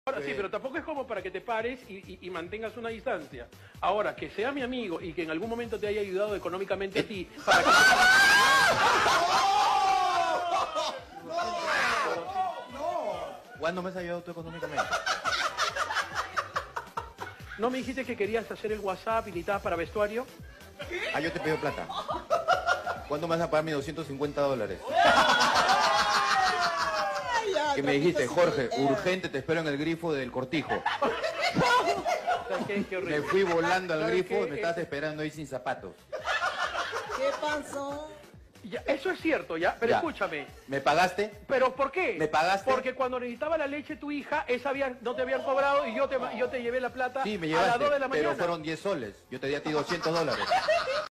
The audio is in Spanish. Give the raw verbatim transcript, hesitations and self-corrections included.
Ahora sí, pero tampoco es como para que te pares y, y, y mantengas una distancia. Ahora, que sea mi amigo y que en algún momento te haya ayudado económicamente a ti, para que... ¿Cuándo me has ayudado tú económicamente? ¿No me dijiste que querías hacer el WhatsApp y necesitabas para vestuario? Ah, yo te pido plata. ¿Cuándo me vas a pagar mis doscientos cincuenta dólares? Que me dijiste, Jorge, urgente, te espero en el grifo del Cortijo. ¿Qué, qué Me fui volando al grifo qué? y me estabas esperando ahí sin zapatos. ¿Qué pasó? Ya, eso es cierto, ya, pero Ya. escúchame. ¿Me pagaste? ¿Pero por qué? ¿Me pagaste? Porque cuando necesitaba la leche tu hija, esa había, no te habían cobrado y yo te, yo te llevé la plata Sí, me a llevaste, las dos de la mañana. pero fueron diez soles. Yo te di a ti doscientos dólares.